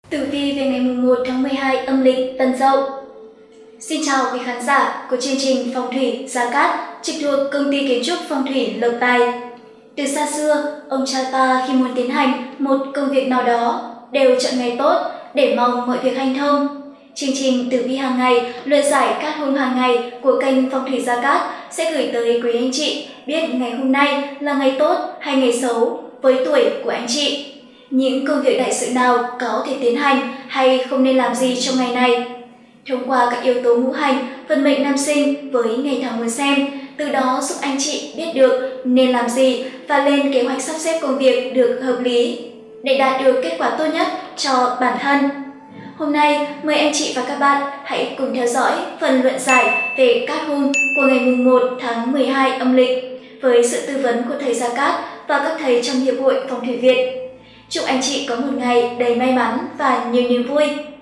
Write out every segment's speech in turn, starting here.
Tử vi về ngày 1 tháng 12 âm lịch Tân Dậu. Xin chào quý khán giả của chương trình Phong thủy Gia Cát trực thuộc Công ty Kiến trúc Phong thủy Lộc Tài. Từ xa xưa, ông cha ta khi muốn tiến hành một công việc nào đó đều chọn ngày tốt để mong mọi việc hanh thông. Chương trình Tử vi hàng ngày, lời giải cát hung hàng ngày của kênh Phong thủy Gia Cát sẽ gửi tới quý anh chị biết ngày hôm nay là ngày tốt hay ngày xấu với tuổi của anh chị. Những công việc đại sự nào có thể tiến hành hay không nên làm gì trong ngày này. Thông qua các yếu tố ngũ hành, vận mệnh năm sinh với ngày tháng muốn xem, từ đó giúp anh chị biết được nên làm gì và lên kế hoạch sắp xếp công việc được hợp lý để đạt được kết quả tốt nhất cho bản thân. Hôm nay, mời anh chị và các bạn hãy cùng theo dõi phần luận giải về cát hung của ngày 1 tháng 12 âm lịch với sự tư vấn của thầy Gia Cát và các thầy trong Hiệp hội Phong thủy Việt. Chúc anh chị có một ngày đầy may mắn và nhiều niềm vui.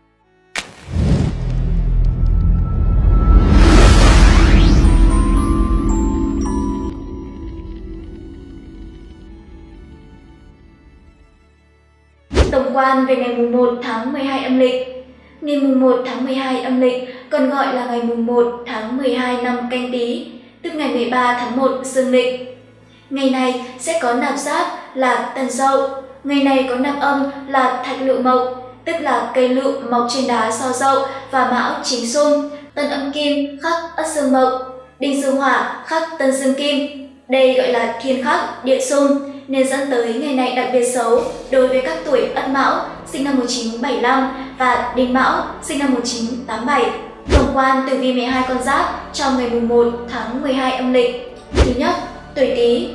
Tổng quan về ngày 1 tháng 12 âm lịch. Ngày 1 tháng 12 âm lịch còn gọi là ngày 1 tháng 12 năm Canh Tý, tức ngày 13 tháng 1 dương lịch. Ngày này sẽ có nạp giáp là Tân Dậu. Ngày này có nạp âm là Thạch Lựu Mộc, tức là cây lựu mọc trên đá Sao Dậu và Mão Chính Xung. Tân âm kim khắc Ất Dương Mộc, Đinh Dương Hỏa khắc Tân Dương Kim. Đây gọi là thiên khắc địa xung, nên dẫn tới ngày này đặc biệt xấu đối với các tuổi Ất Mão sinh năm 1975 và Đinh Mão sinh năm 1987. Tổng quan tử vi 12 con giáp trong ngày 1 tháng 12 âm lịch. Thứ nhất, tuổi Tý.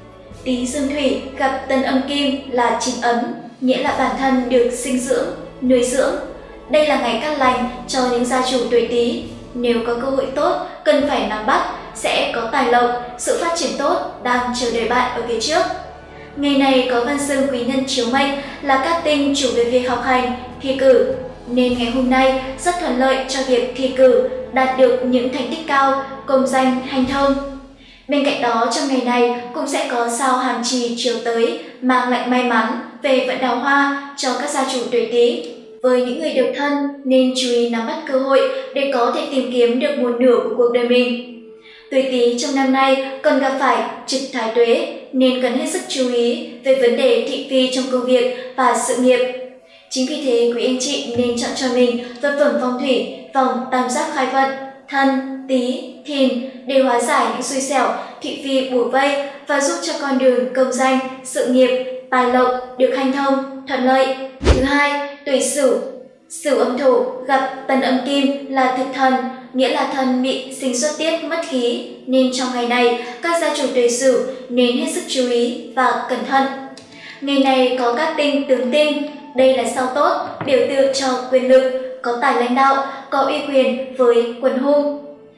Tý dương thủy gặp Tân âm kim là chính ấn, nghĩa là bản thân được sinh dưỡng, nuôi dưỡng. Đây là ngày cát lành cho những gia chủ tuổi Tý. Nếu có cơ hội tốt, cần phải nắm bắt, sẽ có tài lộc, sự phát triển tốt đang chờ đợi bạn ở phía trước. Ngày này có văn xương quý nhân chiếu mệnh là cát tinh chủ về việc học hành, thi cử, nên ngày hôm nay rất thuận lợi cho việc thi cử, đạt được những thành tích cao, công danh hanh thông. Bên cạnh đó, trong ngày này cũng sẽ có sao Hàm Trì chiếu tới, mang lại may mắn về vận đào hoa cho các gia chủ tuổi Tý. Với những người độc thân nên chú ý nắm bắt cơ hội để có thể tìm kiếm được một nửa của cuộc đời mình. Tuổi Tý trong năm nay còn gặp phải trực thái tuế nên cần hết sức chú ý về vấn đề thị phi trong công việc và sự nghiệp. Chính vì thế, quý anh chị nên chọn cho mình vật phẩm phong thủy vòng tam giác khai vận Thân, Tý, Thìn để hóa giải những xui xẻo, thị phi bủa vây và giúp cho con đường công danh, sự nghiệp, tài lộc được hanh thông, thuận lợi. Thứ hai, tuổi Sửu. Sửu âm thổ gặp Tân âm kim là thực thần, nghĩa là thân bị sinh xuất tiết mất khí, nên trong ngày này các gia chủ tuổi Sửu nên hết sức chú ý và cẩn thận. Ngày này có các tinh tướng tinh, đây là sao tốt, biểu tượng cho quyền lực, có tài lãnh đạo, có uy quyền với quần hung.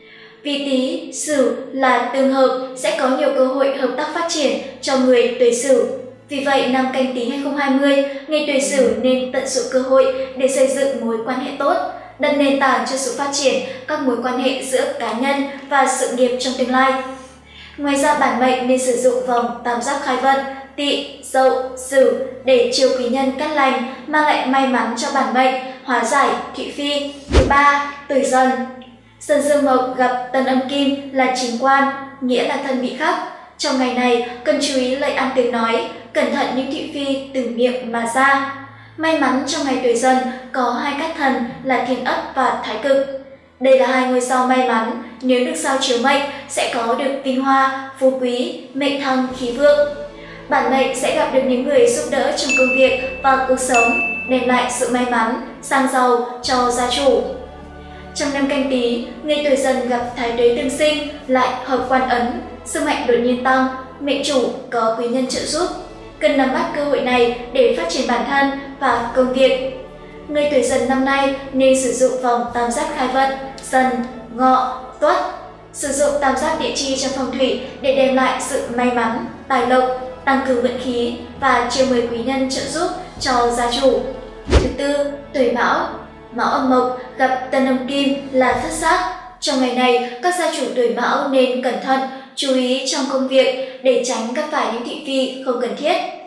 Vì Tý, Sửu là tương hợp sẽ có nhiều cơ hội hợp tác phát triển cho người tuổi Sửu. Vì vậy, năm Canh Tý 2020, người tuổi Sửu nên tận dụng cơ hội để xây dựng mối quan hệ tốt, đặt nền tảng cho sự phát triển các mối quan hệ giữa cá nhân và sự nghiệp trong tương lai. Ngoài ra, bản mệnh nên sử dụng vòng tam giác khai vận Tỵ, Dậu, Sửu để chiêu quý nhân cát lành, mang lại may mắn cho bản mệnh, hóa giải thị phi. Thứ ba, tuổi Dần. Dần dương mộc gặp Tân âm kim là chính quan, nghĩa là thân bị khắc. Trong ngày này, cần chú ý lời ăn tiếng nói, cẩn thận những thị phi từ miệng mà ra. May mắn trong ngày tuổi Dần có hai cát thần là Thiên Ất và Thái Cực. Đây là hai ngôi sao may mắn, nếu được sao chiếu mệnh sẽ có được vinh hoa, phú quý, mệnh thăng, khí vượng. Bản mệnh sẽ gặp được những người giúp đỡ trong công việc và cuộc sống, đem lại sự may mắn, sang giàu cho gia chủ. Trong năm Canh Tý, người tuổi Dần gặp Thái tuế tương sinh lại hợp quan ấn, sức mạnh đột nhiên tăng, mệnh chủ có quý nhân trợ giúp. Cần nắm bắt cơ hội này để phát triển bản thân và công việc. Người tuổi Dần năm nay nên sử dụng vòng tam giác khai vận Dần, Ngọ, Tuất. Sử dụng tam giác địa chi trong phong thủy để đem lại sự may mắn, tài lộc, tăng cường vận khí và chiêu mời quý nhân trợ giúp cho gia chủ. Thứ tư, tuổi Mão. Mão âm mộc gặp Tân âm kim là thất sát. Trong ngày này, các gia chủ tuổi Mão nên cẩn thận, chú ý trong công việc để tránh gặp phải những thị phi không cần thiết.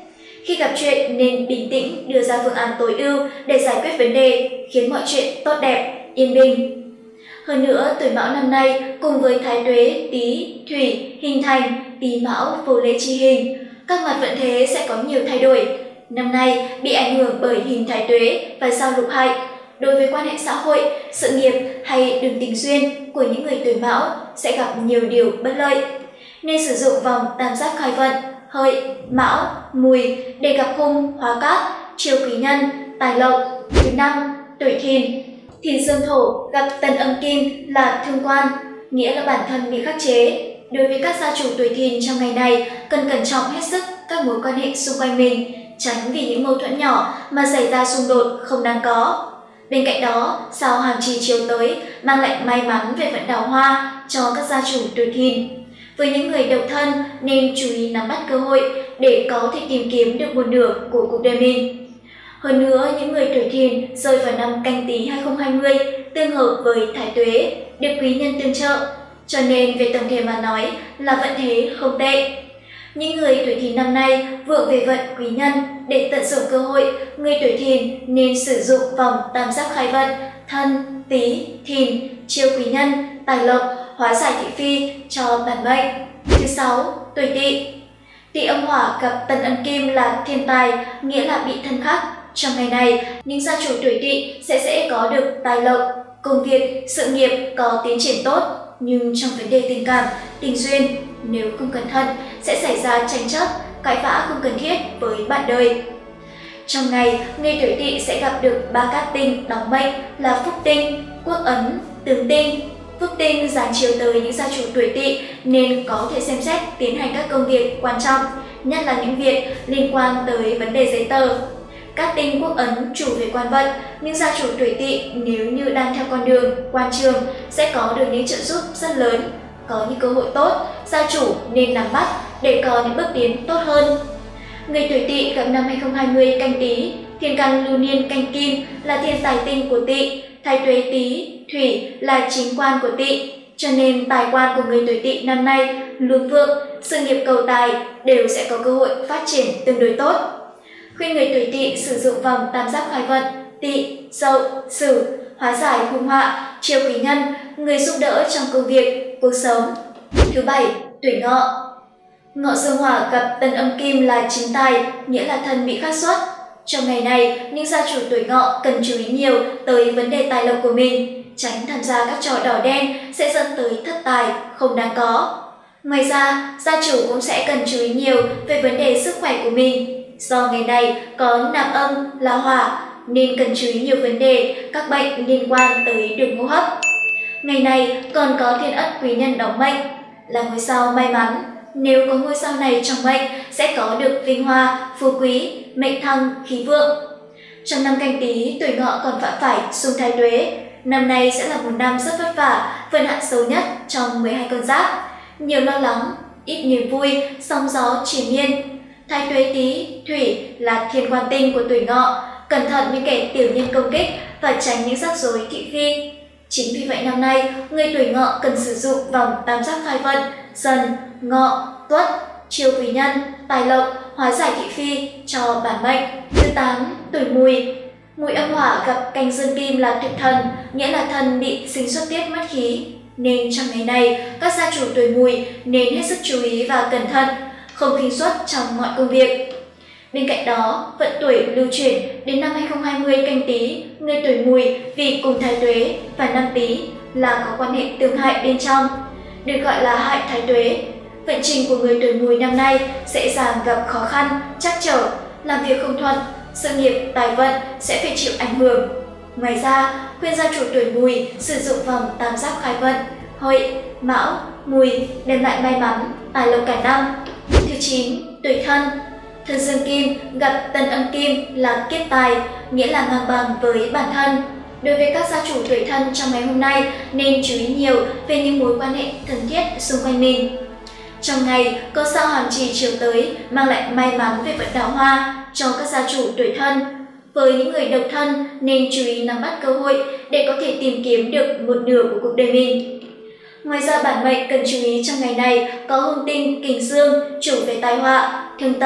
Khi gặp chuyện nên bình tĩnh đưa ra phương án tối ưu để giải quyết vấn đề, khiến mọi chuyện tốt đẹp, yên bình. Hơn nữa, tuổi Mão năm nay cùng với Thái Tuế, Tý, Thủy hình thành Tý Mão vô lễ chi hình, các mặt vận thế sẽ có nhiều thay đổi. Năm nay bị ảnh hưởng bởi hình Thái Tuế và sao Lục Hại. Đối với quan hệ xã hội, sự nghiệp hay đường tình duyên của những người tuổi Mão sẽ gặp nhiều điều bất lợi. Nên sử dụng vòng tam giác khai vận Hợi, Mão, Mùi để gặp hung, hóa cát, chiêu quý nhân, tài lộc. Thứ năm, tuổi Thìn. Thìn dương thổ gặp Tân âm kim là thương quan, nghĩa là bản thân bị khắc chế. Đối với các gia chủ tuổi Thìn trong ngày này, cần cẩn trọng hết sức các mối quan hệ xung quanh mình, tránh vì những mâu thuẫn nhỏ mà xảy ra xung đột không đáng có. Bên cạnh đó, sao Hàm Trì chiều tới mang lại may mắn về vận đào hoa cho các gia chủ tuổi Thìn. Với những người độc thân nên chú ý nắm bắt cơ hội để có thể tìm kiếm được một nửa của cuộc đời mình. Hơn nữa, những người tuổi Thìn rơi vào năm Canh Tý 2020 tương hợp với Thái Tuế, được quý nhân tương trợ, cho nên về tổng thể mà nói là vận thế không tệ. Những người tuổi Thìn năm nay vượng về vận quý nhân, để tận dụng cơ hội, người tuổi Thìn nên sử dụng vòng tam giác khai vận Thân, Tý, Thìn, chiêu quý nhân, tài lộc, hóa giải thị phi cho bản mệnh. Thứ sáu, tuổi Tỵ. Tỵ âm hỏa gặp Tân âm kim là thiên tài, nghĩa là bị thân khắc. Trong ngày này, những gia chủ tuổi Tỵ sẽ có được tài lộc, công việc, sự nghiệp có tiến triển tốt, nhưng trong vấn đề tình cảm, tình duyên, nếu không cẩn thận sẽ xảy ra tranh chấp, cãi vã không cần thiết với bạn đời. Trong ngày, người tuổi Tỵ sẽ gặp được 3 cát tinh đóng mệnh là Phúc tinh, Quốc ấn, Tường tinh. Phúc tinh giáng chiếu tới những gia chủ tuổi Tỵ nên có thể xem xét tiến hành các công việc quan trọng, nhất là những việc liên quan tới vấn đề giấy tờ. Cát tinh Quốc ấn chủ về quan vận, những gia chủ tuổi Tỵ nếu như đang theo con đường quan trường sẽ có được những trợ giúp rất lớn, có những cơ hội tốt, gia chủ nên nắm bắt để có những bước tiến tốt hơn. Người tuổi Tỵ gặp năm 2020 Canh Tý, thiên can lưu niên Canh Kim là thiên tài tinh của Tỵ, Thái Tuế Tý, Thủy là chính quan của Tỵ, cho nên tài quan của người tuổi Tỵ năm nay luôn vượng, sự nghiệp cầu tài đều sẽ có cơ hội phát triển tương đối tốt. Khuyên người tuổi Tỵ sử dụng vòng tam giác khai vận Tỵ, Dậu, Sửu, hóa giải hung họa, chiêu quý nhân, người giúp đỡ trong công việc, cuộc sống. Thứ bảy, tuổi Ngọ. Ngọ dương hỏa gặp Tân âm kim là chính tài, nghĩa là thân bị khắc xuất. Trong ngày này, những gia chủ tuổi Ngọ cần chú ý nhiều tới vấn đề tài lộc của mình, tránh tham gia các trò đỏ đen sẽ dẫn tới thất tài không đáng có. Ngoài ra, gia chủ cũng sẽ cần chú ý nhiều về vấn đề sức khỏe của mình. Do ngày này có nạp âm là hỏa nên cần chú ý nhiều vấn đề các bệnh liên quan tới đường hô hấp. Ngày này còn có thiên ất quý nhân đóng mệnh là ngôi sao may mắn. Nếu có ngôi sao này trong mệnh sẽ có được vinh hoa, phú quý, mệnh thăng, khí vượng. Trong năm Canh Tý, tuổi Ngọ còn phạm phải xung Thái Tuế. Năm nay sẽ là một năm rất vất vả, vận hạn xấu nhất trong 12 con giáp. Nhiều lo lắng, ít niềm vui, sóng gió triền miên. Thái Tuế Tý, Thủy là thiên quan tinh của tuổi Ngọ, cẩn thận những kẻ tiểu nhân công kích và tránh những rắc rối thị phi. Chính vì vậy năm nay, người tuổi Ngọ cần sử dụng vòng tam giác khai vận Dần, Ngọ, Tuất, chiêu quý nhân, tài lộc, hóa giải thị phi cho bản mệnh. Thứ 8, tuổi Mùi. Mùi âm hỏa gặp Canh dương kim là thực thần, nghĩa là thần bị sinh xuất tiết mất khí. Nên trong ngày này, các gia chủ tuổi Mùi nên hết sức chú ý và cẩn thận, không khinh suất trong mọi công việc. Bên cạnh đó, vận tuổi lưu chuyển đến năm 2020 Canh Tý, người tuổi Mùi vì cùng Thái Tuế và năm Tý là có quan hệ tương hại bên trong, được gọi là hại Thái Tuế. Vận trình của người tuổi Mùi năm nay sẽ dàng gặp khó khăn, trắc trở, làm việc không thuận, sự nghiệp, tài vận sẽ phải chịu ảnh hưởng. Ngoài ra, khuyên gia chủ tuổi Mùi sử dụng vòng tam giác khai vận Hợi, Mão, Mùi đem lại may mắn, tài lộc cả năm. Thứ 9, tuổi Thân. Thân dương kim gặp Tân âm kim là kiết tài, nghĩa là ngang bằng với bản thân. Đối với các gia chủ tuổi Thân trong ngày hôm nay nên chú ý nhiều về những mối quan hệ thân thiết xung quanh mình. Trong ngày, có sao Hàm Trì chiều tới mang lại may mắn về vận đào hoa cho các gia chủ tuổi Thân. Với những người độc thân nên chú ý nắm bắt cơ hội để có thể tìm kiếm được một nửa của cuộc đời mình. Ngoài ra, bản mệnh cần chú ý trong ngày này có hung tinh Kình Dương chủ về tai họa, thương tật,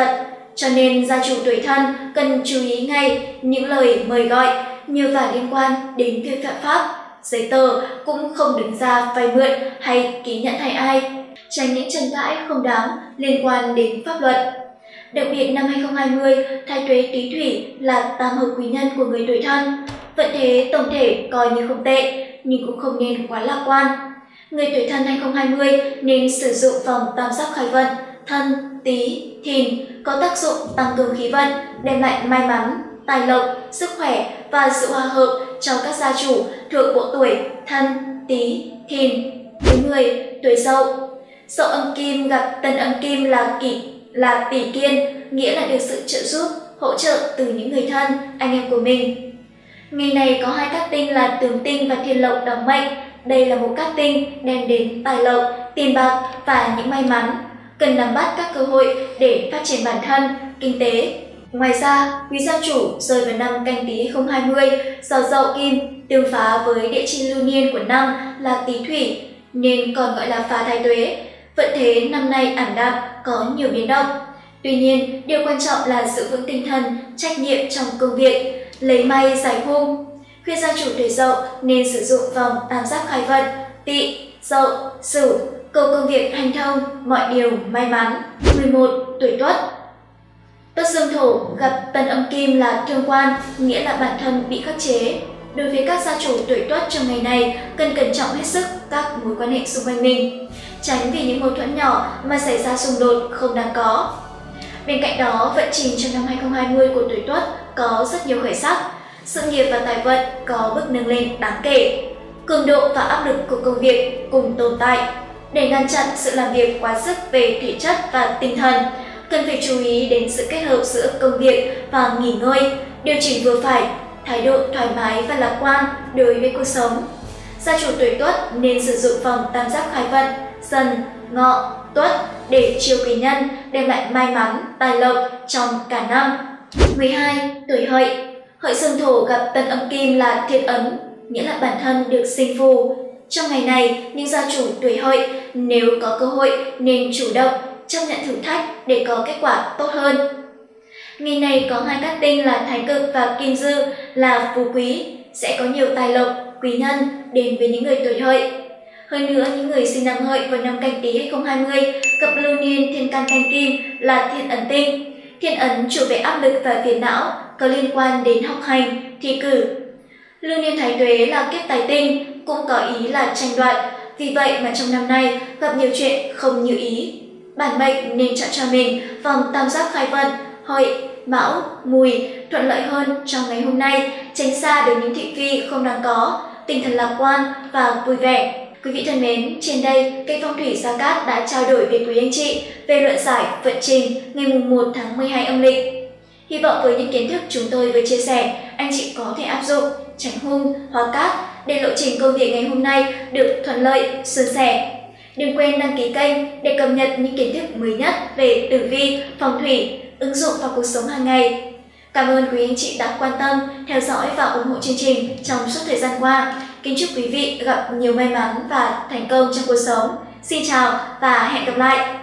cho nên gia chủ tuổi Thân cần chú ý ngay những lời mời gọi nhờ vả liên quan đến việc phạm pháp. Giấy tờ cũng không đứng ra vay mượn hay ký nhận thay ai, tránh những tranh cãi không đáng liên quan đến pháp luật. Đặc biệt năm 2020, thái tuế Tý Thủy là tam hợp quý nhân của người tuổi Thân. Vận thế tổng thể coi như không tệ, nhưng cũng không nên quá lạc quan. Người tuổi Thân 2020 nên sử dụng vòng tam giác khai vận Thân, Tý, Thìn có tác dụng tăng cường khí vận, đem lại may mắn, tài lộc, sức khỏe và sự hòa hợp cho các gia chủ thuộc bộ tuổi Thân, Tý, Thìn. Với người tuổi Dậu, Dậu âm kim gặp Tân âm kim là tỷ kiên, nghĩa là được sự trợ giúp, hỗ trợ từ những người thân, anh em của mình. Ngày này có hai cát tinh là Tướng tinh và Thiên lộc đóng mệnh. Đây là một cát tinh đem đến tài lộc, tiền bạc và những may mắn, cần nắm bắt các cơ hội để phát triển bản thân, kinh tế. Ngoài ra, quý gia chủ rơi vào năm Canh Tý 2020 do Dậu kim tương phá với địa chi lưu niên của năm là Tý Thủy, nên còn gọi là phá thái tuế. Vận thế năm nay ảm đạm, có nhiều biến động. Tuy nhiên, điều quan trọng là giữ vững tinh thần, trách nhiệm trong công việc, lấy may giải hung. Khuyên gia chủ tuổi Dậu nên sử dụng vòng tam giác khai vận Tỵ, Dậu, Sửu, cầu công việc hanh thông, mọi điều may mắn. 11. Tuổi Tuất. Tuất dương thổ gặp Tân âm kim là thương quan, nghĩa là bản thân bị khắc chế. Đối với các gia chủ tuổi Tuất trong ngày này, cần cẩn trọng hết sức các mối quan hệ xung quanh mình, tránh vì những mâu thuẫn nhỏ mà xảy ra xung đột không đáng có. Bên cạnh đó, vận trình trong năm 2020 của tuổi Tuất có rất nhiều khởi sắc, sự nghiệp và tài vận có bước nâng lên đáng kể. Cường độ và áp lực của công việc cùng tồn tại. Để ngăn chặn sự làm việc quá sức về thể chất và tinh thần, cần phải chú ý đến sự kết hợp giữa công việc và nghỉ ngơi, điều chỉnh vừa phải, thái độ thoải mái và lạc quan đối với cuộc sống. Gia chủ tuổi Tuất nên sử dụng vòng tam giác khai vận Dần, Ngọ, Tuất để chiêu quý nhân, đem lại may mắn, tài lộc trong cả năm. 12. Tuổi Hợi. Hợi dương thổ gặp Tân âm kim là Thiên ấn, nghĩa là bản thân được sinh phù. Trong ngày này, những gia chủ tuổi Hợi nếu có cơ hội nên chủ động chấp nhận thử thách để có kết quả tốt hơn. Ngày này có hai cát tinh là Thái cực và Kim dư là phú quý, sẽ có nhiều tài lộc, quý nhân đến với những người tuổi Hợi. Hơn nữa, những người sinh năm Hợi vào năm Canh Tý 2020 gặp lưu niên thiên can canh kim là Thiên ấn tinh. Thiên ấn chủ về áp lực và phiền não, có liên quan đến học hành, thi cử. Lưu niên thái tuế là kiếp tài tinh, cũng có ý là tranh đoạt, vì vậy mà trong năm nay gặp nhiều chuyện không như ý. Bản mệnh nên chọn cho mình vòng tam giác khai vận Hợi, Mão, Mùi thuận lợi hơn trong ngày hôm nay, tránh xa được những thị phi không đáng có, tinh thần lạc quan và vui vẻ. Quý vị thân mến, trên đây kênh Phong thủy Gia Cát đã trao đổi với quý anh chị về luận giải vận trình ngày 1 tháng 12 âm lịch. Hy vọng với những kiến thức chúng tôi vừa chia sẻ, anh chị có thể áp dụng, tránh hung, hóa cát để lộ trình công việc ngày hôm nay được thuận lợi, suôn sẻ. Đừng quên đăng ký kênh để cập nhật những kiến thức mới nhất về tử vi, phong thủy, ứng dụng vào cuộc sống hàng ngày. Cảm ơn quý anh chị đã quan tâm, theo dõi và ủng hộ chương trình trong suốt thời gian qua. Kính chúc quý vị gặp nhiều may mắn và thành công trong cuộc sống. Xin chào và hẹn gặp lại!